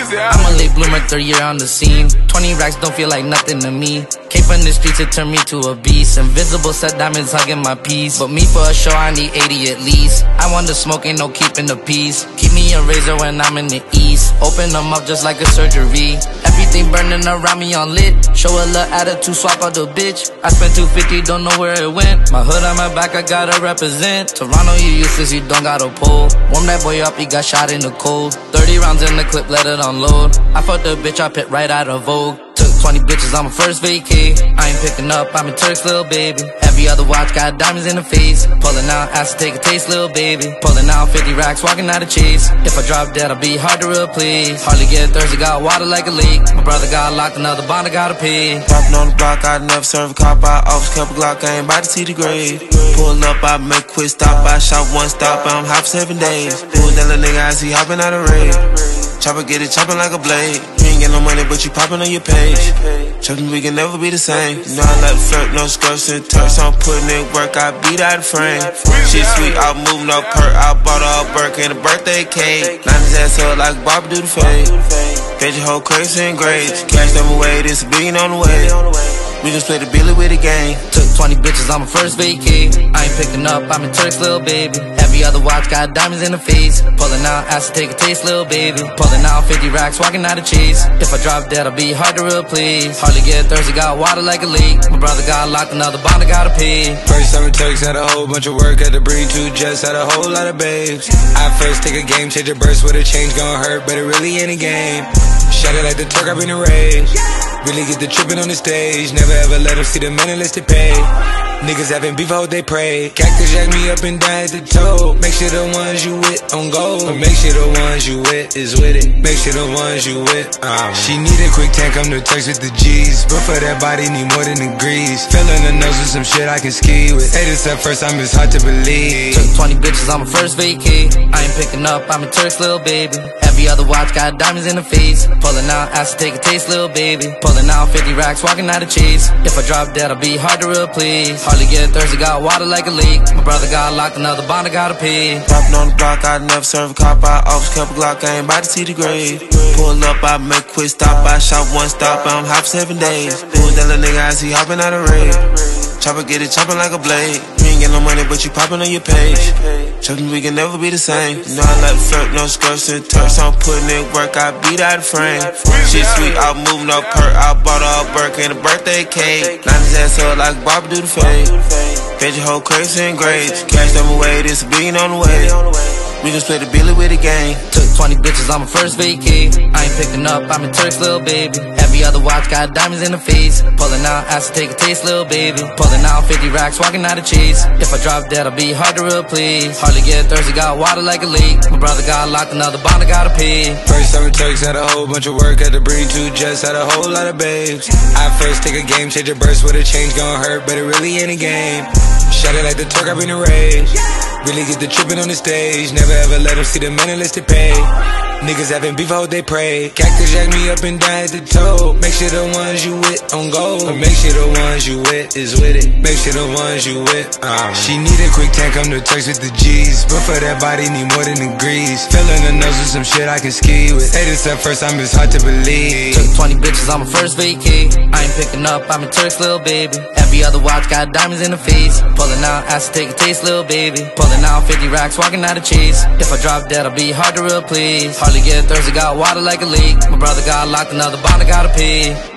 I'm a late bloomer, third year on the scene. 20 racks don't feel like nothing to me. Came from the streets, it turned me to a beast. Invisible set diamonds hugging my piece. But me for a show, I need 80 at least. I want the smoke, ain't no keeping the peace. Keep me a razor when I'm in the east. Open them up just like a surgery. Everything burning around me on lit. Show a little attitude, swap out the bitch. I spent 250, don't know where it went. My hood on my back, I gotta represent. Toronto, you useless, you don't got a pole. Warm that boy up, he got shot in the cold. 30 rounds in the clip, let it unload. I fucked the bitch, I pit right out of Vogue. Took 20 bitches on my first vacay. I ain't picking up, I'm in Turk's little baby. Every other watch got diamonds in the face. Pulling out, asked to take a taste, little baby. Pulling out 50 racks, walking out of chase. If I drop dead, I'll be hard to replace. Hardly get thirsty, got water like a lake. My brother got locked, another bond I gotta pay. Popping on the block, I never serve a cop. I always kept a Glock, I ain't about to see the grave. Pull up, I make a quick stop. I shot one stop, I'm hot for 7 days. Pull that little nigga, I see hopping out of raid. Chopper get it chopping like a blade. You ain't get no money, but you popping on your page. Chopping, we can never be the same. You know I like flirt, no skirts and turks. I'm putting in work, I beat out the frame. Shit sweet, I'm moving up perk. I bought all Burke and a birthday cake. Line his ass up like Bob do the fade. Fed your whole crates and grades. Cash them away, this a billion on the way. We can split the billy with the gang. Took 20 bitches on my first vacay. I ain't picking up, I'm in Turk's little baby. Every other watch got diamonds in the face. Pulling out, asked to take a taste, little baby. Pulling out 50 racks, walking out of chase. If I drop dead, I'll be hard to replace. Hardly get thirsty, got water like a lake. My brother got locked, another bond I gotta pay. First time in Turks, had a whole bunch of work. Had to bring 2 jets, had a whole lot of babes. I first take a game, change a burst with a change gon' hurt, but it really ain't a game. Shot it like the Turk, I've been enraged. Really get the trippin' on the stage. Never ever let them see the man unless they pay. Niggas having beef, I hope they pray. Cactus jack me up and down at the toe. Make sure the ones you with on go. But make sure the ones you with is with it. Make sure the ones you with. She need a quick tank, come to Turks with the G's. But for that body, need more than the grease. Filling the nose with some shit I can ski with. Hey, this at first time, it's hard to believe. Took 20 bitches on my first vacay. I ain't picking up, I'm in Turk's little baby. Every other watch got diamonds in the face. Pulling out, asked to take a taste, little baby. Pulling out 50 racks, walking out of chase. If I drop dead, I'll be hard to replace. Hardly get thirsty, got water like a lake. My brother got locked, another bond I gotta pay. Popping on the block, I never serve a cop. I always kept a Glock, I ain't about to see the grave. Pull up, I make a quick stop. I shot one stop, I'm hot for 7 days. Pull that little nigga, I see hopping out of raid. Chopper get it chopping like a blade. You ain't get no money, but you popping on your page. Chopping, we can never be the same. You know I like flirt, no skirts and turks. I'm putting in work, I beat out the frame. Shit sweet, I'm moving up perk. I bought all Burke and a birthday cake. Line his ass up like Bob do the fade. Fed your whole crates and grades. Cash them away, this a billion on the way. We can split the billy with the gang. Took 20 bitches on my first vacay. I ain't picking up, I'm in Turk's little baby. Every other watch got diamonds in the face. Pulling out, asked to take a taste, little baby. Pulling out 50 racks, walking out of chase. If I drop dead, I'll be hard to replace. Hardly get thirsty, got water like a lake. My brother got locked, another bond I gotta pay. First time in Turks, had a whole bunch of work. Had to bring 2 jets, had a whole lot of babes. I first take a game, change a burst with a change gon' hurt, but it really ain't a game. Shot it like the Turk, I've been enraged. Really get the trippin' on the stage. Never ever let them see the man unless they pay. Niggas having beef, I hope they pray. Cactus jack me up and down at the toe. Make sure the ones you with on go. But make sure the ones you with is with it. Make sure the ones you with. She need a quick tank, come to Turks with the G's. But for that body, need more than the grease. Filling the nose with some shit I can ski with. Hey, this at first time, it's hard to believe. Took 20 bitches on my first vacay. I ain't picking up, I'm in Turk's little baby. Every other watch got diamonds in the face. Pulling out, asked to take a taste, little baby. Pulling out 50 racks, walking out of chase. If I drop dead, I'll be hard to replace. Hardly get thirsty, got water like a lake. My brother got locked, another bond I gotta pay.